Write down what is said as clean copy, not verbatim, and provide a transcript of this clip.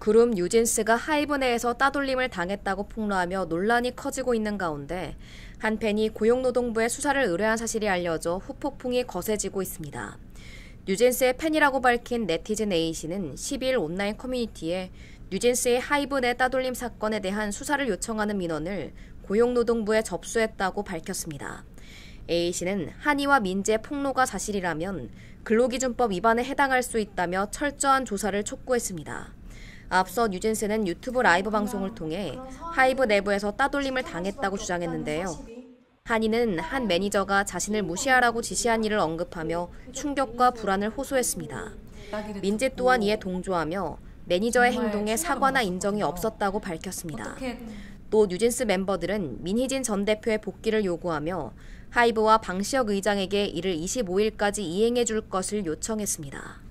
그룹 뉴진스가 하이브 내에서 따돌림을 당했다고 폭로하며 논란이 커지고 있는 가운데 한 팬이 고용노동부에 수사를 의뢰한 사실이 알려져 후폭풍이 거세지고 있습니다. 뉴진스의 팬이라고 밝힌 네티즌 A씨는 12일 온라인 커뮤니티에 뉴진스의 하이브 내 따돌림 사건에 대한 수사를 요청하는 민원을 고용노동부에 접수했다고 밝혔습니다. A씨는 한의와 민재 폭로가 사실이라면 근로기준법 위반에 해당할 수 있다며 철저한 조사를 촉구했습니다. 앞서 뉴진스는 유튜브 라이브 방송을 통해 하이브 내부에서 따돌림을 당했다고 주장했는데요. 한이는 한 매니저가 자신을 무시하라고 지시한 일을 언급하며 충격과 불안을 호소했습니다. 민재 또한 이에 동조하며 매니저의 행동에 사과나 인정이 없었다고 밝혔습니다. 또 뉴진스 멤버들은 민희진 전 대표의 복귀를 요구하며 하이브와 방시혁 의장에게 이를 25일까지 이행해 줄 것을 요청했습니다.